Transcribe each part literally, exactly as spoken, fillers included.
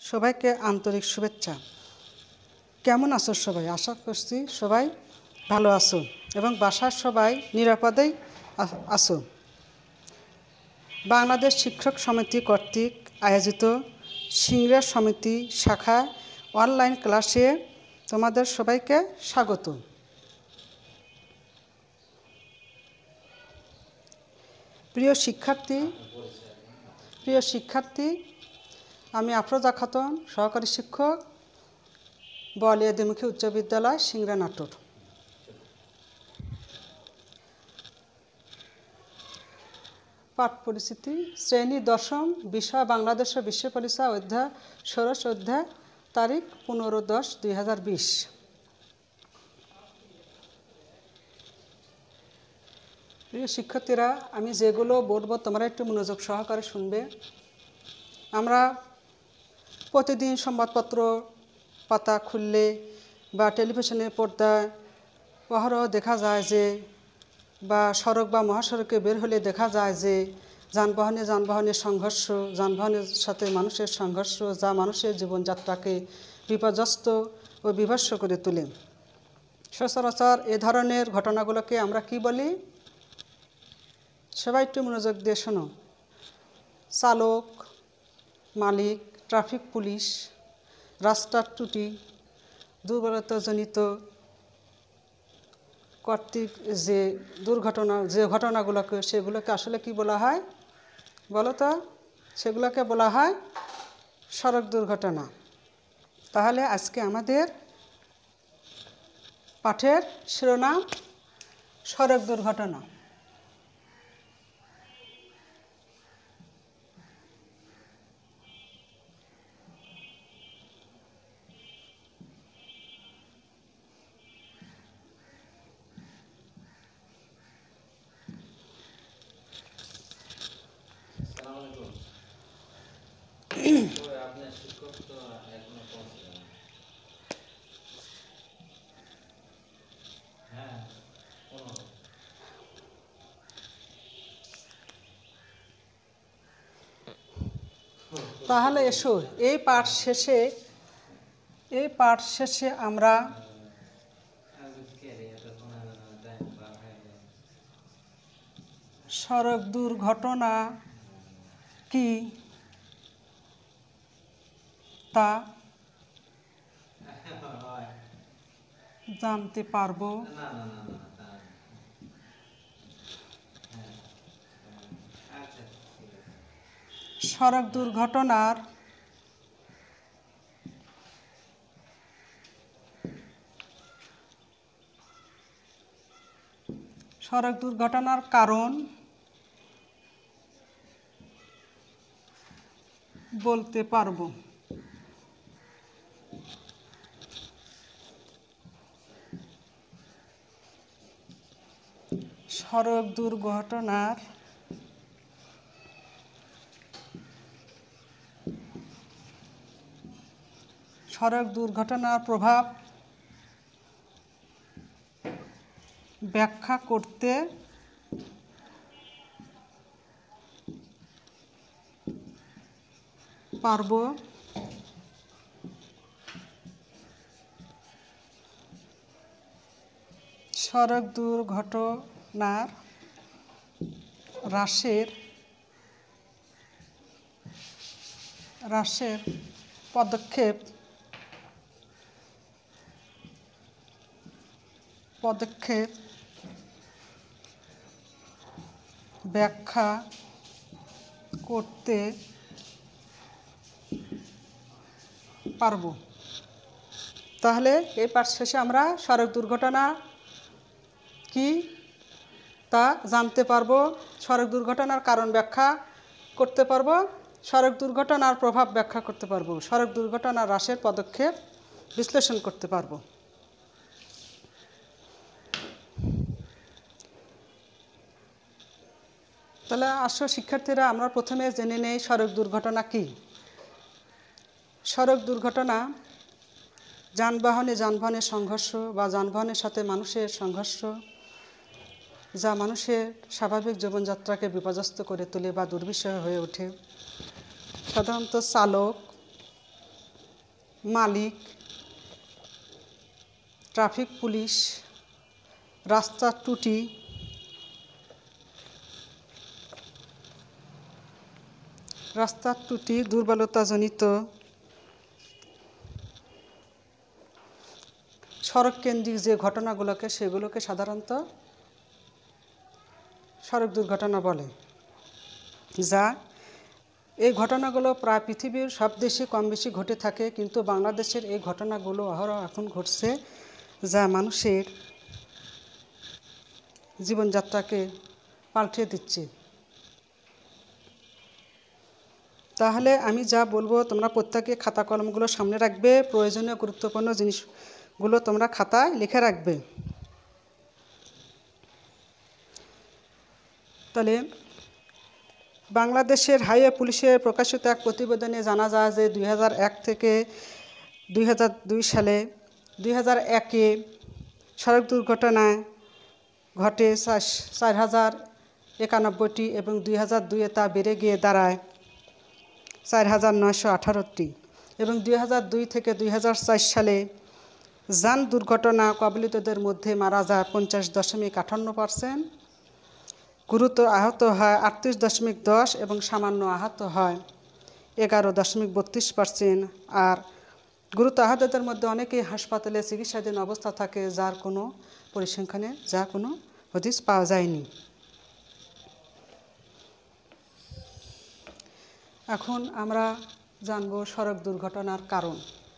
সবাইকে আন্তরিক শুভেচ্ছা। কেমন আছো সবাই? আশা করছি সবাই ভালো আছো এবং বাসার সবাই নিরাপদেই আছো। বাংলাদেশ শিক্ষক সমিতি কর্তৃক আয়োজিত সিংড়া সমিতি শাখা অনলাইন ক্লাসে তোমাদের সবাইকে স্বাগত। প্রিয় শিক্ষার্থী প্রিয় শিক্ষার্থী আমি আফরোজা খাতুন, সহকারী শিক্ষক, বোয়ালিয়া দ্বিমুখী উচ্চ বিদ্যালয়, সিংড়া, নাটোর। পাঠ পরিচিতি। শ্রেণী দশম, বিষয় বাংলাদেশ ও বিশ্ব পরিচয়, অধ্যায় ষোড়শ, অধ্যায়, তারিখ পনেরো দশ দুই হাজার বিশ। প্রিয় শিক্ষার্থীরা, আমি যেগুলো বলবো তোমরা একটু মনোযোগ সহকারে শুনবে। আমরা প্রতিদিন সংবাদপত্র পাতা খুললে বা টেলিভিশনের পর্দায় অহরহ দেখা যায় যে, বা সড়ক বা মহাসড়কে বের হলে দেখা যায় যে যানবাহনে যানবাহনের সংঘর্ষ, যানবাহনের সাথে মানুষের সংঘর্ষ, যা মানুষের জীবনযাত্রাকে বিপর্যস্ত ও বিভৎস করে তোলে। সচরাচর এ ধরনের ঘটনাগুলোকে আমরা কি বলি? সবাই একটু মনোযোগ দিয়ে শোনো। চালক, মালিক, ট্রাফিক পুলিশ, রাস্তার ত্রুটি, দুর্বলতাজনিত কর্তৃক যে দুর্ঘটনা যে ঘটনাগুলোকে সেগুলোকে আসলে কি বলা হয় বলো তো? সেগুলোকে বলা হয় সড়ক দুর্ঘটনা। তাহলে আজকে আমাদের পাঠের শিরোনাম সড়ক দুর্ঘটনা। তাহলে এসো এই পাঠ শেষে এই পাঠ শেষে আমরা সড়ক দুর্ঘটনা কি তা জানতে পারবো। সড়ক দুর্ঘটনার সড়ক দুর্ঘটনার কারণ বলতে পারবো। সড়ক দুর্ঘটনার সড়ক দুর্ঘটনার প্রভাব ব্যাখ্যা করতে পারবো। সড়ক দুর্ঘটনার হ্রাসের হ্রাসের পদক্ষেপ পদক্ষেপ ব্যাখ্যা করতে পারবো। তাহলে এই পাঠ শেষে আমরা সড়ক দুর্ঘটনা কি তা জানতে পারবো, সড়ক দুর্ঘটনার কারণ ব্যাখ্যা করতে পারবো, সড়ক দুর্ঘটনার প্রভাব ব্যাখ্যা করতে পারবো, সড়ক দুর্ঘটনার হ্রাসের পদক্ষেপ বিশ্লেষণ করতে পারবো। তাহলে আসো শিক্ষার্থীরা, আমরা প্রথমে জেনে নেই সড়ক দুর্ঘটনা কি। সড়ক দুর্ঘটনা যানবাহনে যানবাহনের সংঘর্ষ বা যানবাহনের সাথে মানুষের সংঘর্ষ, যা মানুষের স্বাভাবিক জীবনযাত্রাকে বিপর্যস্ত করে তোলে বা দুর্বিষহ হয়ে ওঠে। সাধারণত চালক, মালিক, ট্রাফিক পুলিশ, রাস্তার ত্রুটি, রাস্তার ত্রুটি দুর্বলতাজনিত সড়ক কেন্দ্রিক যে ঘটনাগুলোকে সেগুলোকে সাধারণত সড়ক দুর্ঘটনা বলে, যা এই ঘটনাগুলো প্রায় পৃথিবীর সব দেশে কম বেশি ঘটে থাকে, কিন্তু বাংলাদেশের এই ঘটনাগুলো অহরহ এখন ঘটছে, যা মানুষের জীবনযাত্রাকে পাল্টে দিচ্ছে। তাহলে আমি যা বলবো তোমরা প্রত্যেকে খাতা কলমগুলো সামনে রাখবে, প্রয়োজনীয় গুরুত্বপূর্ণ জিনিসগুলো তোমরা খাতায় লিখে রাখবে। তাহলে বাংলাদেশের হাইওয়ে পুলিশের প্রকাশিত এক প্রতিবেদনে জানা যায় যে দুই হাজার এক থেকে দুই হাজার দুই সালে দুই হাজার একে সড়ক দুর্ঘটনায় ঘটে চার হাজার একানব্বইটি এবং দুই হাজার দুইয়ে তা বেড়ে গিয়ে দাঁড়ায় চার হাজার নয়শো আঠারোটি এবং দুই হাজার দুই থেকে দুই হাজার চার সালে যান দুর্ঘটনা কবলিতদের মধ্যে মারা যায় পঞ্চাশ দশমিক আটান্ন পার্সেন্ট, গুরুতর আহত হয় আটত্রিশ দশমিক দশ এবং সামান্য আহত হয় এগারো দশমিক বত্রিশ পার্সেন্ট। আর গুরুতর আহতদের মধ্যে অনেকেই হাসপাতালে চিকিৎসাধীন অবস্থা থাকে, যার কোনো পরিসংখ্যানে যা কোনো হদিস পাওয়া যায়নি। এখন আমরা জানব সড়ক দুর্ঘটনার কারণ।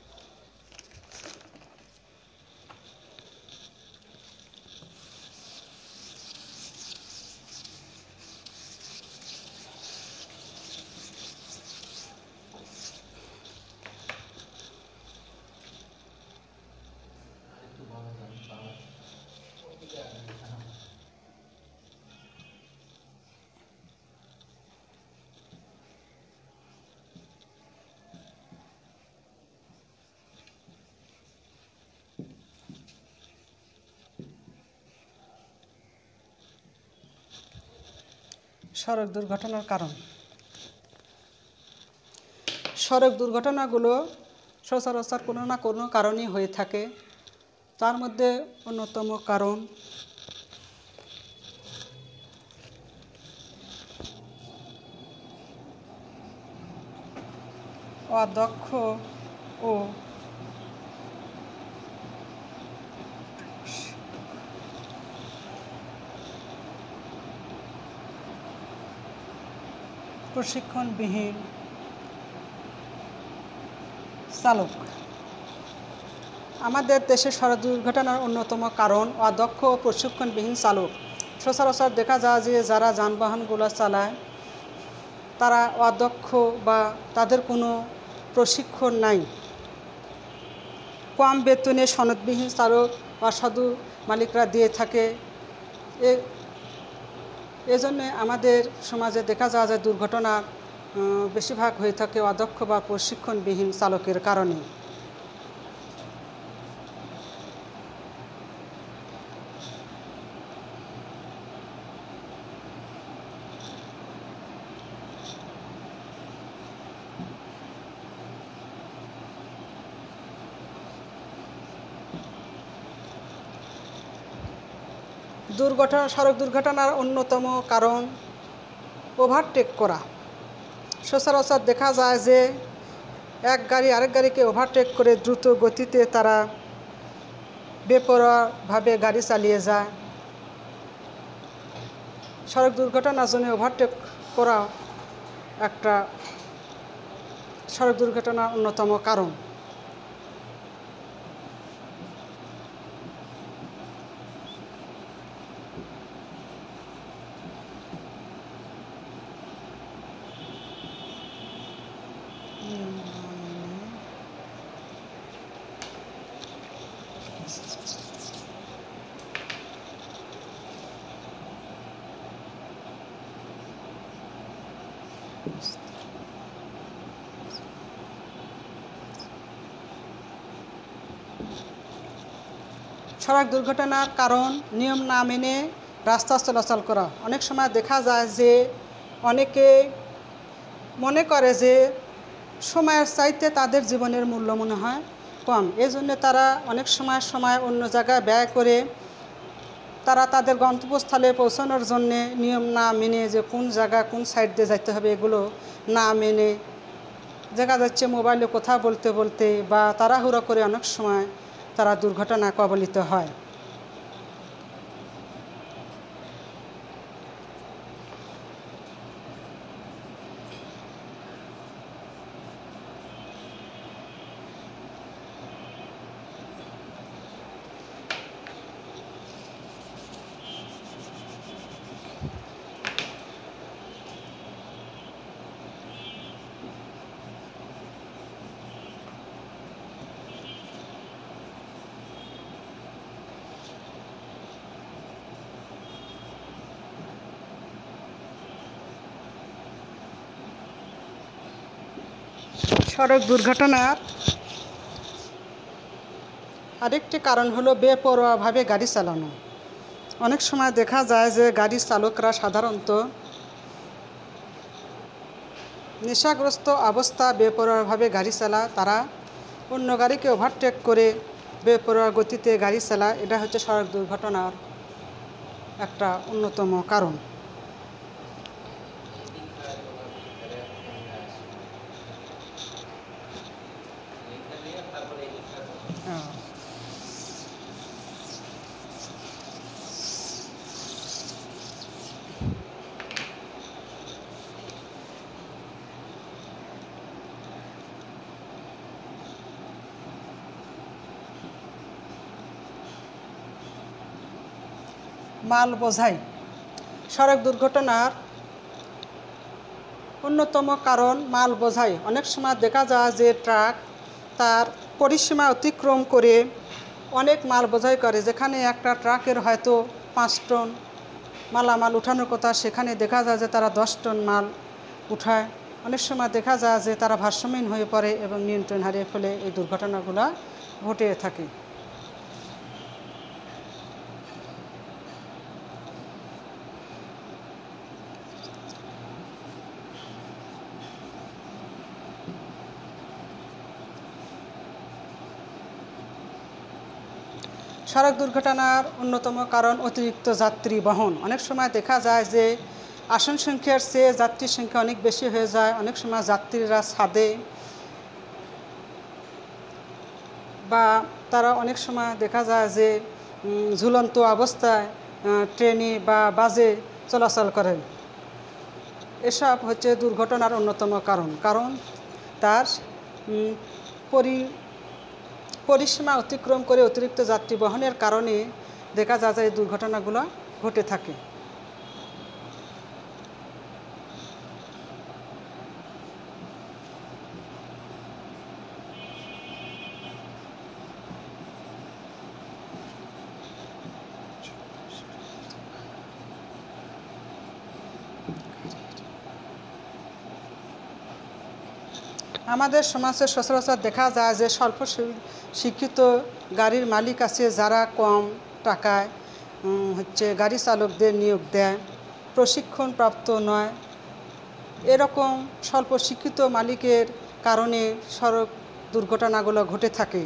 সড়ক দুর্ঘটনার কারণ। সড়ক দুর্ঘটনাগুলো সচরাচর কোনো না কোনো কারণেই হয়ে থাকে। তার মধ্যে অন্যতম কারণ অদক্ষ ও প্রশিক্ষণবিহীন চালক। আমাদের দেশে সড়ক দুর্ঘটনার অন্যতম কারণ অদক্ষ ও প্রশিক্ষণবিহীন চালক। সচরাচর দেখা যায় যে যারা যানবাহনগুলো চালায় তারা অদক্ষ বা তাদের কোনো প্রশিক্ষণ নাই। কম বেতনে সনদবিহীন চালক অসাধু মালিকরা দিয়ে থাকে। এ এজন্য আমাদের সমাজে দেখা যায় যে দুর্ঘটনা বেশিরভাগ হয়ে থাকে অদক্ষ বা প্রশিক্ষণবিহীন চালকের কারণে। দুর্ঘটনা সড়ক দুর্ঘটনার অন্যতম কারণ ওভারটেক করা। সচরাচর দেখা যায় যে এক গাড়ি আরেক গাড়িকে ওভারটেক করে দ্রুত গতিতে তারা বেপরোয়াভাবে গাড়ি চালিয়ে যায়। সড়ক দুর্ঘটনার জন্য ওভারটেক করা একটা সড়ক দুর্ঘটনার অন্যতম কারণ। সড়ক দুর্ঘটনার কারণ নিয়ম না মেনে রাস্তা চলাচল করা। অনেক সময় দেখা যায় যে অনেকে মনে করে যে সময়ের চাইতে তাদের জীবনের মূল্য মনে হয় কম। এই জন্যে তারা অনেক সময় সময় অন্য জায়গায় ব্যয় করে তারা তাদের গন্তব্যস্থলে পৌঁছানোর জন্যে নিয়ম না মেনে, যে কোন জায়গা কোন সাইড দিয়ে যাইতে হবে এগুলো না মেনে দেখা যাচ্ছে মোবাইলে কথা বলতে বলতে বা তাড়াহুড়ো করে অনেক সময় তারা দুর্ঘটনায় কবলিত হয়। সড়ক দুর্ঘটনার আরেকটি কারণ হলো বেপরোয়াভাবে গাড়ি চালানো। অনেক সময় দেখা যায় যে গাড়ির চালকরা সাধারণত নেশাগ্রস্ত অবস্থা বেপরোয়াভাবে গাড়ি চালায়, তারা অন্য গাড়িকে ওভারটেক করে বেপরোয়া গতিতে গাড়ি চালায়। এটা হচ্ছে সড়ক দুর্ঘটনার একটা অন্যতম কারণ। মাল বোঝাই সড়ক দুর্ঘটনার অন্যতম কারণ মাল বোঝাই। অনেক সময় দেখা যায় যে ট্রাক তার পরিসীমা অতিক্রম করে অনেক মাল বোঝাই করে। যেখানে একটা ট্রাকের হয়তো পাঁচ টন মালামাল উঠানোর কথা, সেখানে দেখা যায় যে তারা দশ টন মাল উঠায়। অনেক সময় দেখা যায় যে তারা ভারসাম্যহীন হয়ে পড়ে এবং নিয়ন্ত্রণ হারিয়ে ফেলে। এই দুর্ঘটনাগুলো ঘটে থাকে। সড়ক দুর্ঘটনার অন্যতম কারণ অতিরিক্ত যাত্রী বহন। অনেক সময় দেখা যায় যে আসন সংখ্যার চেয়ে যাত্রীর সংখ্যা অনেক বেশি হয়ে যায়। অনেক সময় যাত্রীরা ছাদে বা তারা অনেক সময় দেখা যায় যে ঝুলন্ত অবস্থায় ট্রেনে বা বাসে চলাচল করেন। এসব হচ্ছে দুর্ঘটনার অন্যতম কারণ। কারণ তার পরি পরিসীমা অতিক্রম করে অতিরিক্ত যাত্রী বহনের কারণে দেখা যায় যে এই দুর্ঘটনাগুলো ঘটে থাকে। আমাদের সমাজে সচরাচর দেখা যায় যে স্বল্প শিক্ষিত গাড়ির মালিক আছে, যারা কম টাকায় হচ্ছে গাড়ি চালকদের নিয়োগ দেয়, প্রশিক্ষণপ্রাপ্ত নয়। এরকম স্বল্প শিক্ষিত মালিকের কারণে সড়ক দুর্ঘটনাগুলো ঘটে থাকে।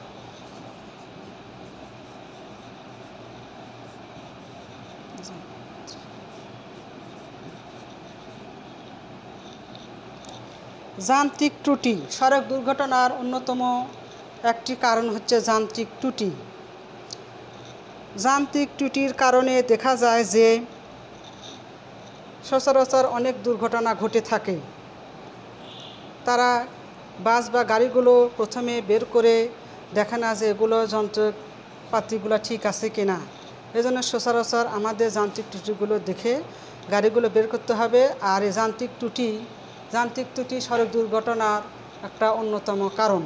যান্ত্রিক ত্রুটি সড়ক দুর্ঘটনার অন্যতম একটি কারণ হচ্ছে যান্ত্রিক ত্রুটি। যান্ত্রিক ত্রুটির কারণে দেখা যায় যে সচরাচর অনেক দুর্ঘটনা ঘটে থাকে। তারা বাস বা গাড়িগুলো প্রথমে বের করে দেখে না যে এগুলো যন্ত্রপাতিগুলো ঠিক আছে কিনা। এজন্য সচরাচর আমাদের যান্ত্রিক ত্রুটিগুলো দেখে গাড়িগুলো বের করতে হবে। আর এই যান্ত্রিক ত্রুটি যান্ত্রিক ত্রুটি সড়ক দুর্ঘটনার একটা অন্যতম কারণ।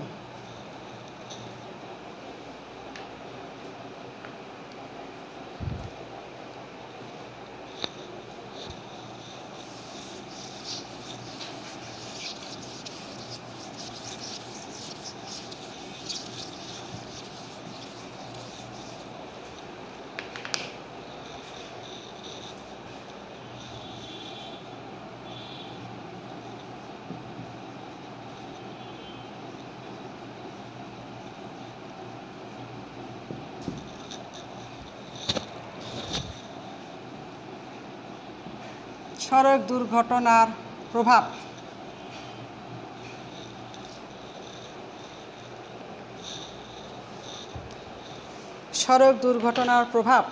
সড়ক দুর্ঘটনার প্রভাব। সড়ক দুর্ঘটনার প্রভাব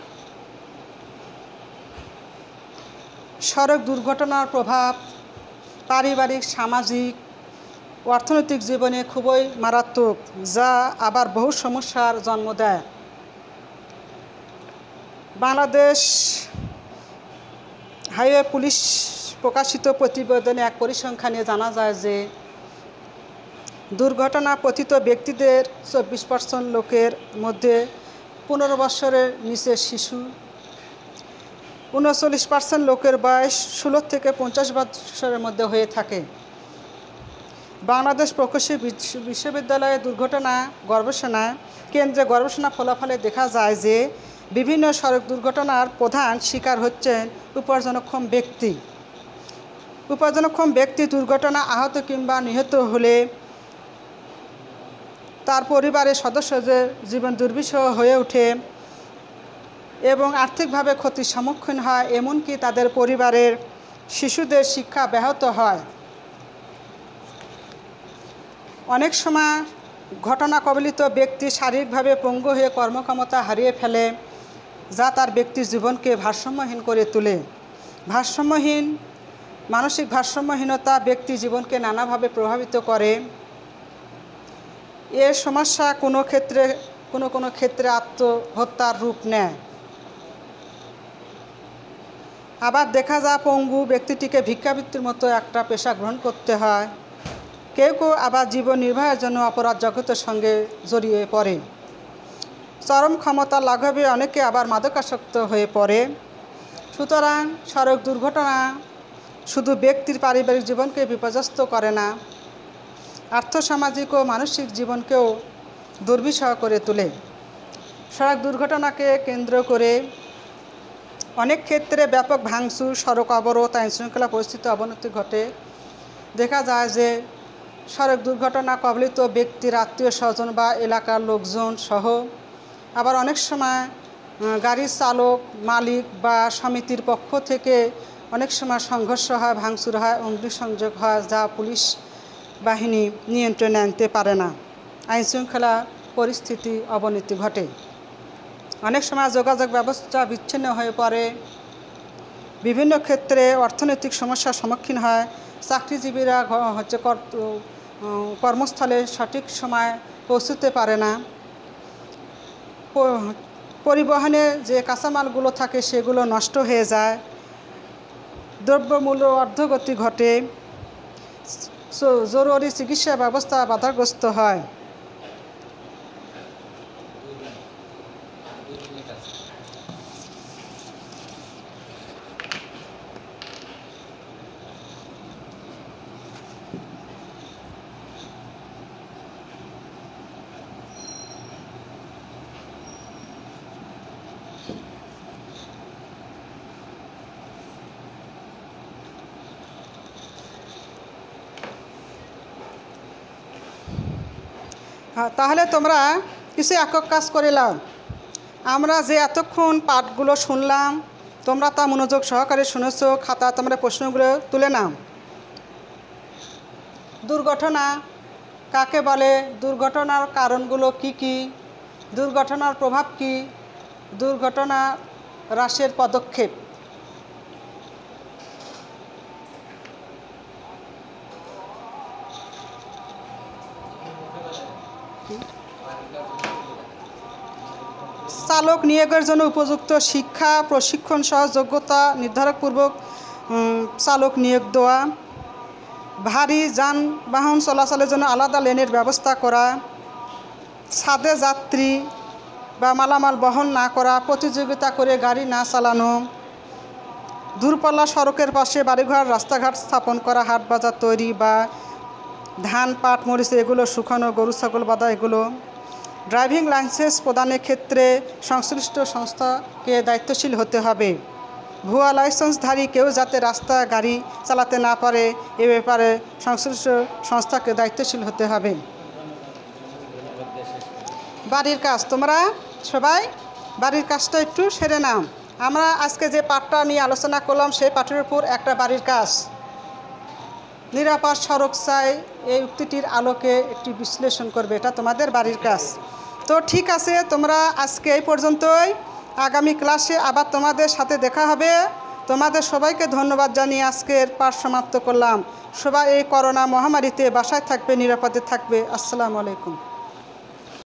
সড়ক দুর্ঘটনার প্রভাব পারিবারিক, সামাজিক, অর্থনৈতিক জীবনে খুবই মারাত্মক, যা আবার বহু সমস্যার জন্ম দেয়। বাংলাদেশ হাইওয়ে পুলিশ প্রকাশিত প্রতিবেদনে এক পরিসংখ্যানে জানা যায় যে দুর্ঘটনা পতিত ব্যক্তিদের চব্বিশ পার্সেন্ট লোকের মধ্যে পনেরো বছরের নিচে শিশু, উনচল্লিশ পার্সেন্ট লোকের বয়স ষোলো থেকে পঞ্চাশ বছরের মধ্যে হয়ে থাকে। বাংলাদেশ প্রকৌশল বিশ্ববিদ্যালয়ের দুর্ঘটনা গবেষণা কেন্দ্রে গবেষণা ফলাফলে দেখা যায় যে বিভিন্ন সড়ক দুর্ঘটনার প্রধান শিকার হচ্ছেন উপার্জনক্ষম ব্যক্তি। উপার্জনক্ষম ব্যক্তি দুর্ঘটনা আহত কিংবা নিহত হলে তার পরিবারের সদস্যদের জীবন দুর্বিষহ হয়ে ওঠে এবং আর্থিকভাবে ক্ষতির সম্মুখীন হয়, এমনকি তাদের পরিবারের শিশুদের শিক্ষা ব্যাহত হয়। অনেক সময় ঘটনা কবলিত ব্যক্তি শারীরিকভাবে পঙ্গু হয়ে কর্মক্ষমতা হারিয়ে ফেলে, যা তার ব্যক্তির জীবনকে ভারসাম্যহীন করে তোলে। ভারসাম্যহীন মানসিক ভারসাম্যহীনতা ব্যক্তি জীবনকে নানাভাবে প্রভাবিত করে। এর সমস্যা কোনো ক্ষেত্রে কোনো কোনো ক্ষেত্রে আত্মহত্যার রূপ নেয়। আবার দেখা যায় পঙ্গু ব্যক্তিটিকে ভিক্ষাবৃত্তির মতো একটা পেশা গ্রহণ করতে হয়। কেউ কেউ আবার জীবন নির্বাহের জন্য অপরাধ জগতের সঙ্গে জড়িয়ে পড়ে। চরম ক্ষমতা লাঘবে অনেকে আবার মাদকাসক্ত হয়ে পড়ে। সুতরাং সড়ক দুর্ঘটনা শুধু ব্যক্তির পারিবারিক জীবনকে বিপর্যস্ত করে না, আর্থসামাজিক ও মানসিক জীবনকেও দুর্বিষহ করে তোলে। সড়ক দুর্ঘটনাকে কেন্দ্র করে অনেক ক্ষেত্রে ব্যাপক ভাঙচুর, সড়ক অবরোধ, আইনশৃঙ্খলা পরিস্থিতি অবনতি ঘটে। দেখা যায় যে সড়ক দুর্ঘটনা কবলিত ব্যক্তির আত্মীয় স্বজন বা এলাকার লোকজন সহ আবার অনেক সময় গাড়ির চালক, মালিক বা সমিতির পক্ষ থেকে অনেক সময় সংঘর্ষ হয়, ভাঙচুর হয়, অগ্নিসংযোগ হয়, যা পুলিশ বাহিনী নিয়ন্ত্রণে আনতে পারে না। আইনশৃঙ্খলা পরিস্থিতি অবনতি ঘটে। অনেক সময় যোগাযোগ ব্যবস্থা বিচ্ছিন্ন হয়ে পড়ে। বিভিন্ন ক্ষেত্রে অর্থনৈতিক সমস্যার সম্মুখীন হয়। চাকরিজীবীরা হচ্ছে কর্মস্থলে সঠিক সময় পৌঁছতে পারে না। পরিবহনে যে কাঁচামালগুলো থাকে সেগুলো নষ্ট হয়ে যায়। দ্রব্যমূল্য ঊর্ধ্বগতি ঘটে। জরুরি চিকিৎসা ব্যবস্থা বাধাগ্রস্ত হয়। হ্যাঁ, তাহলে তোমরা কিছু একক কাজ করে নাও। আমরা যে এতক্ষণ পাঠগুলো শুনলাম তোমরা তা মনোযোগ সহকারে শুনেছ। খাতা তোমরা প্রশ্নগুলো তুলে নাও। দুর্ঘটনা কাকে বলে? দুর্ঘটনার কারণগুলো কি কি? দুর্ঘটনার প্রভাব কি? দুর্ঘটনা হ্রাসের পদক্ষেপ। চালক নিয়োগের জন্য উপযুক্ত শিক্ষা, প্রশিক্ষণ সহ যোগ্যতা নির্ধারকপূর্বক চালক নিয়োগ দেওয়া। ভারী যানবাহন চলাচলের জন্য আলাদা লেনের ব্যবস্থা করা। ছাদে যাত্রী বা মালামাল বহন না করা। প্রতিযোগিতা করে গাড়ি না চালানো। দূরপাল্লা সড়কের পাশে বাড়িঘর, রাস্তাঘাট স্থাপন করা। হাট বাজার তৈরি বা ধান, পাট, মরিচ এগুলো শুকানো, গরু ছাগল বাঁধা এগুলো। ড্রাইভিং লাইসেন্স প্রদানের ক্ষেত্রে সংশ্লিষ্ট সংস্থাকে দায়িত্বশীল হতে হবে। ভুয়া লাইসেন্সধারী কেউ যাতে রাস্তা গাড়ি চালাতে না পারে এ ব্যাপারে সংশ্লিষ্ট সংস্থাকে দায়িত্বশীল হতে হবে। বাড়ির কাজ তোমরা সবাই বাড়ির কাজটা একটু সেরে নাও। আমরা আজকে যে পাঠটা নিয়ে আলোচনা করলাম সেই পাঠের উপর একটা বাড়ির কাজ, নিরাপদ সড়ক চাই, এই উক্তিটির আলোকে একটি বিশ্লেষণ করবে, এটা তোমাদের বাড়ির কাজ। তো ঠিক আছে, তোমরা আজকে এই পর্যন্তই। আগামী ক্লাসে আবার তোমাদের সাথে দেখা হবে। তোমাদের সবাইকে ধন্যবাদ জানিয়ে আজকের পাঠ সমাপ্ত করলাম। সবাই এই করোনা মহামারীতে বাসায় থাকবে, নিরাপদে থাকবে। আসসালামু আলাইকুম।